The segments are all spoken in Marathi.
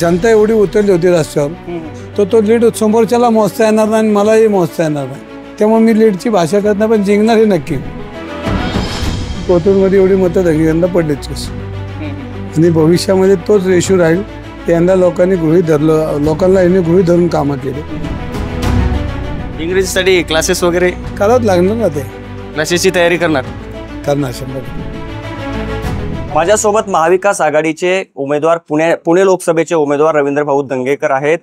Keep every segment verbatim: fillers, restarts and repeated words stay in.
जनता एवढी उतरली होती रस्त्यावर तर तो लीड समोरच्याला मोजता येणार नाही आणि मलाही मोजता येणार नाही. त्यामुळे मी लीडची भाषा करत नाही, पण जिंकणारही नक्की. कोथरूडमध्ये एवढी मतं यंदा पडलीच आणि भविष्यामध्ये तोच रेशो राहील. यंदा लोकांनी गृहीत धरलं, लोकांना यांनी गृहीत धरून कामं केली. इंग्रजीसाठी क्लासेस वगैरे करावंच लागणार ना, ते क्लासेसची तयारी करणार करणार शंभर. माझ्यासोबत महाविकास आघाडीचे उमेदवार पुणे पुणे लोकसभेचे उमेदवार रवींद्र भाऊ दंगेकर आहेत.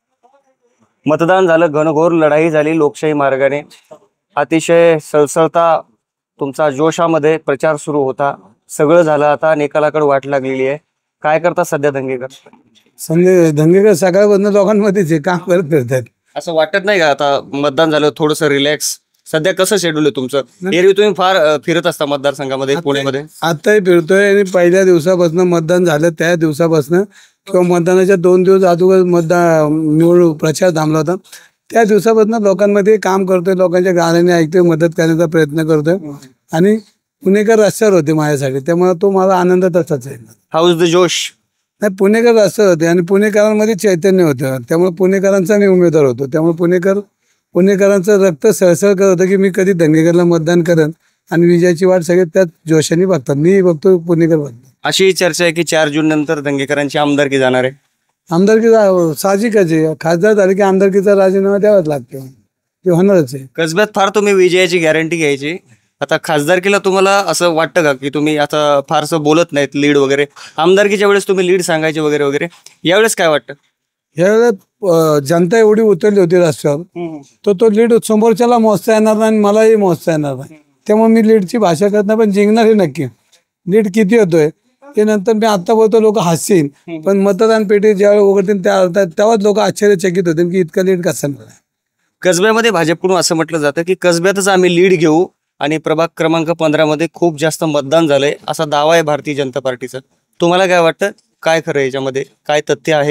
मतदान झालं, घनघोर लढाई झाली लोकशाही मार्गाने. अतिशय सळसळता तुमचा जोशामध्ये प्रचार सुरू होता. सगळं झालं, आता निकालाकडे वाट लागलेली आहे. काय करता सध्या दंगेकर? संजय दंगेकर सकाळपासून लोकांमध्येच हे काम करत फिरतात. असं वाटत नाही का आता मतदान झालं थोडंसं रिलॅक्स? सध्या कसं शेड्यूल आहे तुमचं? एरवी तुम्ही फार फिरत असता मतदारसंघामध्ये पुण्यामध्ये. आताही फिरतोय आणि पहिल्या दिवसापासून मतदान झालं त्या दिवसापासून किंवा मतदानाच्या दोन दिवस अगोदर मतदान निवडणूक प्रचार थांबला होता त्या दिवसापासून लोकांमध्ये काम करतोय, लोकांच्या गाण्याने ऐकतोय, मदत करण्याचा प्रयत्न करतोय. आणि पुणेकर रस्त्यावर होते माझ्यासाठी, त्यामुळे तो मला आनंद तसाच आहे. हाऊ इज द जोश? नाही, पुणेकर रस्त्यावर होते आणि पुणेकरांमध्ये चैतन्य होतं, त्यामुळे पुणेकरांचा मी उमेदवार होतो. त्यामुळे पुणेकर पुणेकरांचं रक्त सळसळ करत होतं की मी कधी दंगेकरला मतदान करेन आणि विजयाची वाट सगळे त्याच जोशाने बघतात. मी बघतो, पुणेकर बघतो. अशी चर्चा आहे की चार जून नंतर दंगेकरांची आमदारकी जाणार आहे. आमदारकीचा साहजिकच आहे, खासदार झाले की आमदारकीचा राजीनामा द्यावाच लागतो, ते होणारच आहे. कसब्यात फार तुम्ही विजयाची गॅरंटी घ्यायची, आता खासदारकीला तुम्हाला असं वाटतं का की तुम्ही आता फारसं बोलत नाहीत लीड वगैरे? आमदारकीच्या वेळेस तुम्ही लीड सांगायचे वगैरे वगैरे, यावेळेस काय वाटतं? यावेळेस जनता एवढी उतरली होती रस्त्यावर तर तो लीड समोरच्याला मोजता येणार नाही आणि मलाही मोजता येणार नाही. त्यामुळे मी लीडची भाषा करत नाही, पण जिंकणारही नक्की. लीड किती होतोय ते नंतर मी आता बोलतो, लोक हसतील, पण मतदान पेटी ज्यावेळी उघडतील त्या तेव्हाच लोक आश्चर्यचकित होतील की इतका लीड कसा मिळाला. कसब्यामध्ये भाजपकडून असं म्हटलं जातं की कसब्यातच आम्ही लीड घेऊ आणि प्रभाग क्रमांक पंधरा मध्ये खूप जास्त मतदान झालंय, असा दावा आहे भारतीय जनता पार्टीचा. तुम्हाला काय वाटतं, काय खरं याच्यामध्ये, काय तथ्य आहे?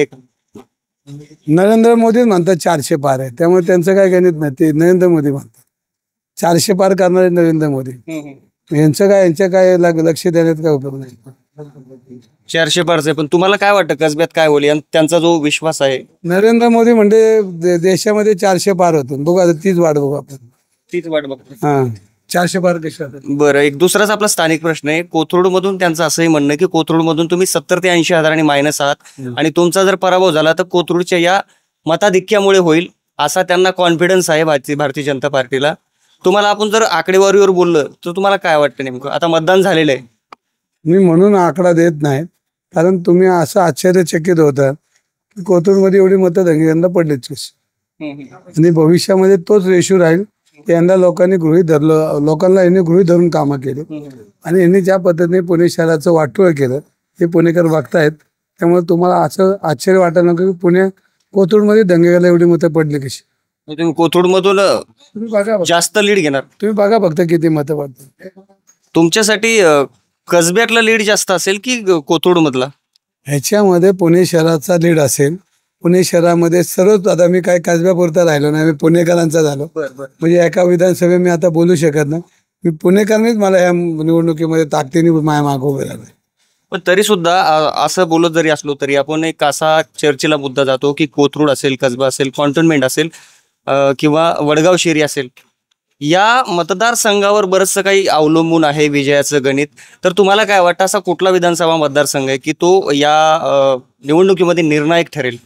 नरेंद्र मोदी म्हणतात चारशे पार आहे, त्यामुळे त्यांचं काय गणित नाही, ते नरेंद्र मोदी म्हणतात चारशे पार करणारे नरेंद्र मोदी. यांचं काय यांच्या काय लक्ष देण्यात काय उपयोग नाही. चारशे पारच आहे, पण तुम्हाला काय वाटतं कसब्यात काय होईल? त्यांचा जो विश्वास आहे, नरेंद्र मोदी म्हणजे देशामध्ये चारशे पार होतो. बघू आता तीच वाट बघू आपण, तीच वाट बघतो. हा, चारशे पार देशात. बरं, एक दुसराच आपला स्थानिक प्रश्न आहे. कोथरूड मधून त्यांचं असंही म्हणणं आहे की कोथरूड मधून तुम्ही सत्तर ते ऐंशी हजारांनी मायनस आहात आणि तुमचा जर पराभव झाला तर कोथरूडच्या या मताधिक्यामुळे होईल, असा त्यांना कॉन्फिडन्स आहे भारतीय भारतीय जनता पार्टीला. तुम्हाला आपण जर आकडेवारीवर बोललं तर तुम्हाला काय वाटतं नेमकं? आता मतदान झालेलं आहे. मी म्हणून आकडा देत नाही, कारण तुम्ही असं आश्चर्यचकित होता की कोथरूडमध्ये एवढी मतं यंदा पडलीच आणि भविष्यामध्ये तोच रेशो राहील. यंदा लोकांनी गृहीत धरलं, लोकांना यांनी गृहीत धरून कामं केली आणि यांनी ज्या पद्धतीने पुणे शहराचं वाटोळ केलं ते पुणेकर बघतायत. त्यामुळे तुम्हाला असं आश्चर्य वाटायला नको की पुणे कोथरूडमध्ये दंगेकरला एवढी मतं पडली कशी. तुम्ही कोथरूड मधून तुम्ही बघा, जास्त लीड घेणार. तुम्ही बघा फक्त किती मतं पडतात. तुमच्यासाठी कसब्यातला लीड जास्त असेल की कोथरूड मधला? ह्याच्यामध्ये पुणे शहराचा लीड असेल. पुणे शहरामध्ये सर्वच, आता मी काय कसब्यापुरता राहिलो नाही, मी पुणेकरांचा झालो. म्हणजे एका विधानसभेत मी आता बोलू शकत नाही. मी पुणेकरांनीच मला या निवडणुकीमध्ये ताकदीने माझ्या मागं उभे राहिले. पण तरी सुद्धा असं बोलत जरी असलो तरी आपण एक असा चर्चेला मुद्दा जातो की कोथरूड असेल, कसबा असेल, कॉन्टोनमेंट असेल किंवा वडगाव शेरी असेल, या मतदारसंघावर बरंचसं काही अवलंबून आहे विजयाचं गणित. तर तुम्हाला काय वाटतं, असा कुठला विधानसभा मतदारसंघ आहे की तो या निवडणुकीमध्ये निर्णायक ठरेल?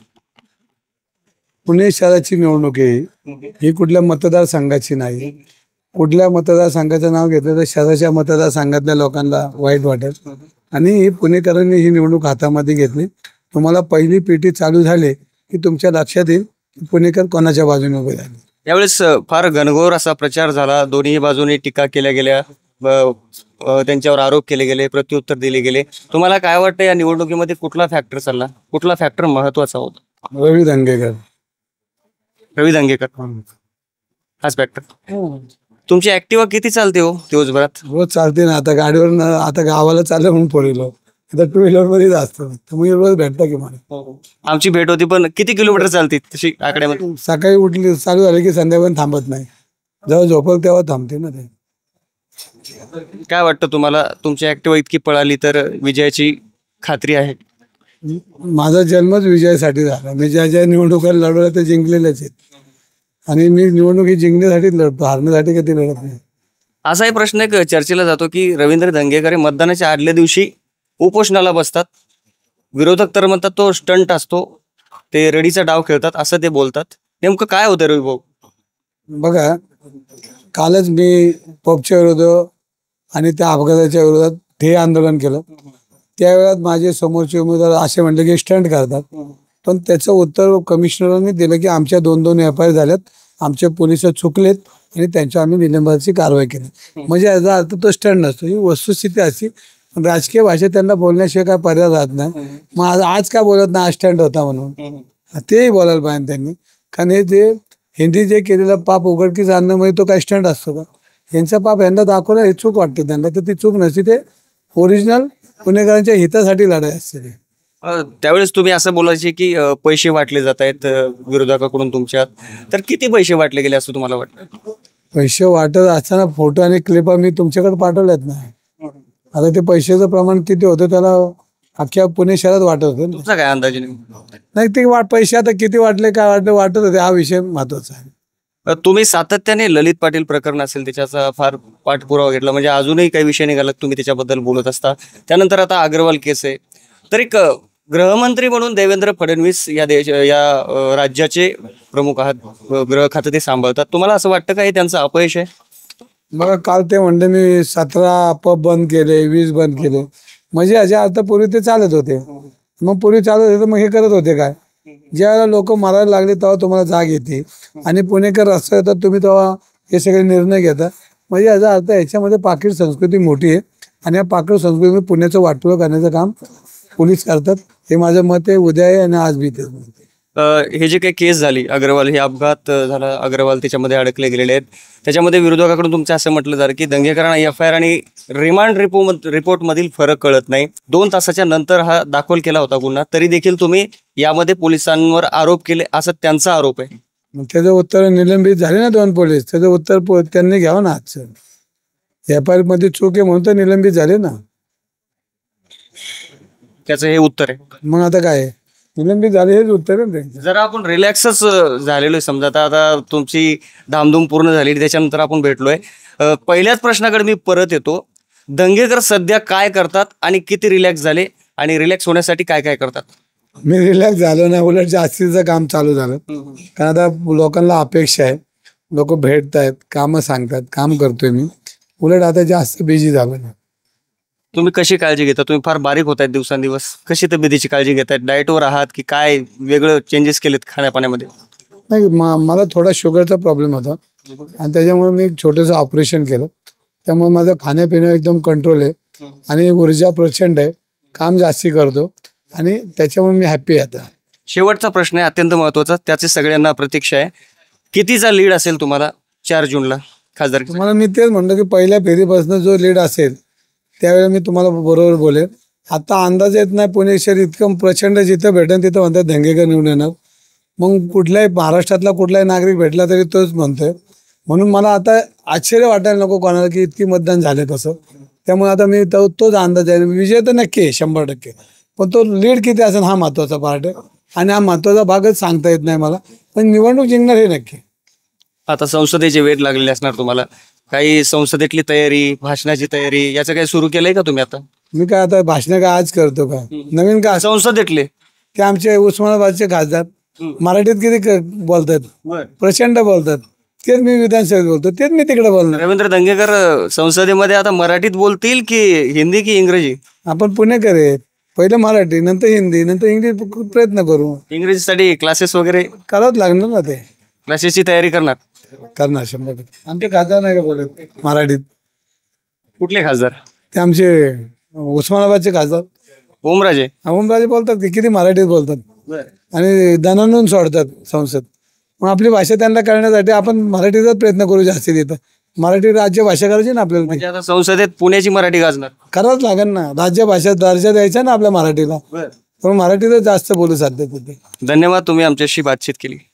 पुणे शहराची निवडणूक आहे ही, कुठल्या मतदारसंघाची नाही. कुठल्या मतदारसंघाचं नाव घेतलं तर शहराच्या मतदारसंघातल्या लोकांना वाईट वाटेल आणि ही पुणेकरांनी ही निवडणूक हातामध्ये घेतली. तुम्हाला पहिली पेटी चालू झाली की तुमच्या लक्षात येईल की पुणेकर कोणाच्या बाजूने उभे राहिले. यावेळेस फार घनघोर असा प्रचार झाला, दोन्ही बाजूने टीका केल्या गेल्या, त्यांच्यावर आरोप केले गेले, प्रत्युत्तर दिले गेले. तुम्हाला काय वाटतं या निवडणुकीमध्ये कुठला फॅक्टर चालला, कुठला फॅक्टर महत्वाचा होता? रवी दंगेकर. रवी दंगेकर हाच फॅक्टर. तुमची ऍक्टिव्हा किती चालते हो दिवसभरात? रोज चालते ना. आता गाडीवर, आता गावाला चाललं म्हणून फोर व्हीलर, आता टू व्हीलर मध्ये असतो. तुम्ही रोज भेटता की मला? आमची भेट होती, पण किती किलोमीटर चालते तशी आकड्यामध्ये? सकाळी उठली चालू झाली की संध्याकाळी थांबत नाही, जेव्हा झोपल तेव्हा थांबते ना ते. काय वाटतं तुम्हाला, तुमची ऍक्टिव्हा इतकी पळाली तर विजयाची खात्री आहे? माझा जन्मच विजयासाठी झाला. मी ज्या ज्या निवडणुका लढवल्या ते जिंकलेल्याच आहेत आणि मी निवडणूक ही जिंकण्यासाठीच लढतो, हारण्यासाठी कधी लढत नाही. असाही प्रश्न एक चर्चेला जातो की रवींद्र धंगेकर हे मतदानाच्या आदल्या दिवशी उपोषणाला बसतात. विरोधक तर म्हणतात तो स्टंट असतो, ते रडीचा डाव खेळतात असं ते बोलतात. नेमकं काय होतं रवी भाऊ? बघा, कालच मी पबच्या विरोधात आणि त्या अपघाताच्या विरोधात हे आंदोलन केलं. त्यावेळात माझे समोरचे उमेदवार असे म्हणले की स्टंट करतात, पण त्याचं उत्तर कमिशनरांनी दिलं की आमच्या दोन दोन एफ आय आर झाल्यात, आमचे पोलिस चुकलेत आणि त्यांच्या आम्ही निलंबनाची कारवाई केली. म्हणजे याचा अर्थ तो स्टंट नसतो, ही वस्तुस्थिती अशी. राजकीय भाषेत त्यांना बोलण्याशिवाय काय पर्याय राहत नाही. मग आज आज का बोलत नाही स्टंट होता म्हणून? तेही बोलायला पाहिजे त्यांनी. कारण हे जे हिंदी जे केलेलं पाप उघडकीस आणणं म्हणजे तो काय स्टंट असतो का? यांचा पाप यांना दाखवलं हे चूक वाटते त्यांना, तर ती चूक नसते, ते ओरिजिनल गुन्हेगारांच्या हितासाठी लढाई असते. अ, त्यावेळेस तुम्ही असं बोलायचे की अ, पैसे वाटले जात आहेत अ, विरोधकाकडून तुमच्यात, तर किती पैसे वाटले गेले असं तुम्हाला वाटतं? पैसे वाटत असताना फोटो आणि क्लिप मी तुमच्याकडे पाठवल्यात नाही. आता ते पैशाचं प्रमाण किती होतं त्याला अख्ख्या पुणे शहरात वाटत होतं. तुमचा काय अंदाज नाही? नाही, ते वाट पैसे आता किती वाटले काय वाटले वाटत होते, हा विषय महत्वाचा आहे. अ, तुम्ही सातत्याने ललित पाटील प्रकरण असेल त्याच्याचा फार पाठपुरावा घेतला, म्हणजे अजूनही काही विषय निघाला तुम्ही त्याच्याबद्दल बोलत असता. त्यानंतर आता अग्रवाल केस आहे. तर एक अ, गृहमंत्री म्हणून देवेंद्र फडणवीस या देश या अ, राज्याचे प्रमुख आहात, अ, गृह खातं ते सांभाळतात. तुम्हाला असं वाटतं का हे त्यांचं अपयश आहे? बघा, काल ते म्हणले मी सतरा पब बंद केले, वीस बंद केले. म्हणजे याच्या अर्थ पूर्वी ते चालत होते. मग पूर्वी चालत होते तर मग हे करत होते काय? ज्यावेळेला लोक मारायला लागले तेव्हा तुम्हाला जाग येते आणि पुणेकर रस्ता येतात, तुम्ही तेव्हा हे सगळे निर्णय घेता. म्हणजे याचा अर्थ याच्यामध्ये पाकीट संस्कृती मोठी आहे आणि या पाकीट संस्कृतीमध्ये पुण्याचं वाटोळं करण्याचं काम पोलीस करतात. हे माझं मत आहे, उद्या आहे आणि आज बी तेच मत आहे. अ, हे जे काही केस झाली अग्रवाल, हे अपघात अ, झाला, अग्रवाल त्याच्यामध्ये अडकले गेलेले आहेत. त्याच्यामध्ये विरोधकाकडून तुमचं असं म्हटलं जातं की दंगेकरांना एफ आय आर आणि रिमांड रिपो रिपोर्ट मधील फरक कळत नाही. दोन तासाच्या नंतर हा दाखल केला होता गुन्हा, तरी देखील तुम्ही यामध्ये पोलिसांवर आरोप केले असं त्यांचा आरोप आहे. मग त्याचं उत्तर निलंबित झाले ना दोन पोलीस, त्याचं उत्तर पो- त्यांनी घ्यावं ना. आजचं एफ आय आर मध्ये चूक आहे म्हणून तर निलंबित झाले ना. त्याचं हे उत्तर आहे. मग आता काय आहे? निलंबित झाले हेच उत्तर आहे ना त्यांचं. जरा आपण रिलॅक्सच झालेलो आहे समजा. आता आता तुमची धामधूम पूर्ण झाली, त्याच्यानंतर आपण भेटलोय. अ, पहिल्याच प्रश्नाकडे मी परत येतो. दंगेकर सध्या काय करतात आणि किती रिलॅक्स झाले आणि रिलॅक्स होण्यासाठी काय काय करतात? मी रिलॅक्स झालो नाही, उलट जास्तीचं काम चालू झालं. कारण आता लोकांना अपेक्षा आहे, लोक भेटत आहेत, कामं सांगतात, काम करतोय मी. उलट आता जास्त बिझी झालो ना. तुम्ही कशी काळजी घेता? तुम्ही फार बारीक होत आहेत दिवसांदिवस. कशी तब्येतीची काळजी घेतायत? डाएटवर आहात की काय वेगळं चेंजेस केलेत खाण्यापाण्यामध्ये? नाही, म- मला थोडा शुगरचा प्रॉब्लेम होता आणि त्याच्यामुळे मी एक छोटंसं ऑपरेशन केलं. त्यामुळे माझं खाण्यापिणं एकदम कंट्रोल आहे आणि ऊर्जा प्रचंड आहे, काम जास्ती करतो आणि त्याच्यामुळे मी हॅप्पी आहे आता. शेवटचा प्रश्न आहे, अत्यंत महत्वाचा, त्याची सगळ्यांना प्रतीक्षा आहे. कितीचा लीड असेल तुम्हाला चार जूनला खासदार? तुम्हाला मी तेच म्हणतो की पहिल्या फेरीपासून जो लीड असेल त्यावेळेला मी तुम्हाला बरोबर बोलेन. आता अंदाज येत नाही, पुणे शहर इतकं प्रचंड जिथं भेटेल तिथं म्हणतात धंगेकर निवडून येणार. मग कुठल्याही महाराष्ट्रातला कुठलाही नागरिक भेटला तरी तोच म्हणतोय. म्हणून मला आता आश्चर्य वाटायला नको कोणाला की इतकी मतदान झाले कसं. त्यामुळे आता मी तो तोच अंदाज आहे. विजय तर नक्की आहे शंभर टक्के, पण तो लीड किती असेल हा महत्वाचा पार्ट आहे आणि हा महत्वाचा भागच सांगता येत नाही मला. पण निवडणूक जिंकणार हे नक्की. आता संसदेचे वेध लागलेले असणार तुम्हाला, काही संसदेतली तयारी, भाषणाची तयारी याचं काही सुरू केलंय का तुम्ही आता? मी काय आता भाषण काय आज करतो का नवीन का? संसदेतले ते आमचे उस्मानाबादचे खासदार मराठीत किती क- बोलतात, प्रचंड बोलतात. तेच मी विधानसभेत बोलतो, तेच मी तिकडे बोलणार. रवींद्र दंगेकर अ, संसदेमध्ये आता मराठीत बोलतील की हिंदी की इंग्रजी? आपण पुणेकर आहे, पहिलं मराठी नंतर हिंदी नंतर इंग्लिश प्रयत्न करू. इंग्रजीसाठी क्लासेस वगैरे, करावंच लागणार ना, ते क्लासेसची तयारी करणार? करणार शंभर टक्के. आमचे खासदार नाही का बोलत मराठीत? कुठले खासदार? ते आमचे उस्मानाबादचे खासदार ओमराजे? ओमराजे बोलतात की किती मराठीत बोलतात आणि दणानून सोडतात संसद. मग आपली भाषा त्यांना करण्यासाठी आपण मराठीचाच प्रयत्न करू जास्ती तिथं. मराठी राज्य भाषा करायची ना आपल्याला, म्हणजे आता संसदेत पुण्याची मराठी गाजणार? करावंच लागेल ना. राज्य भाषा दर्जा द्यायचा ना आपल्या मराठीला, पण मराठीतच जास्त बोलू साध्य तिथे. धन्यवाद, तुम्ही आमच्याशी बातचीत केली.